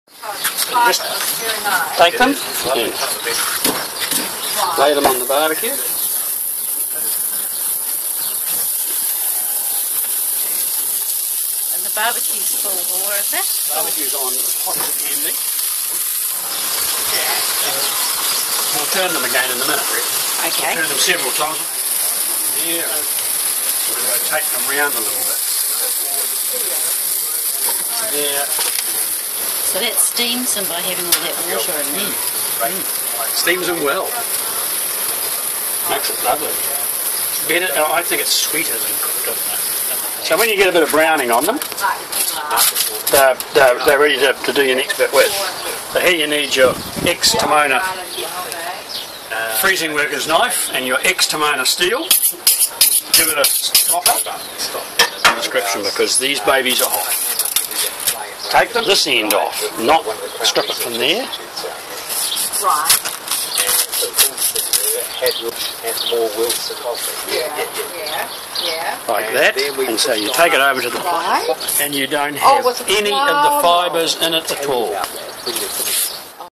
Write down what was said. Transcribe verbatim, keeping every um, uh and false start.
Just take them and lay them on the barbecue. And the barbecue's full, or is it? Barbecue's on hot and handy. We'll turn them again in a minute. Okay. We'll turn them several times. Yeah. We'll rotate them round a little bit. Yeah. So that steams them by having all that water in there. Mm. Mm. Steams them well. Makes it lovely. Better, I think it's sweeter than cooked, doesn't it? So when you get a bit of browning on them, they're, they're, they're ready to, to do your next bit with. So here you need your ex-Timona freezing worker's knife and your ex-Timona steel. Give it a stop in description because these babies are hot. Take them this end off, not strip it from there. Right. Like that, and so you take it over to the pot, and you don't have any of the fibres in it at all.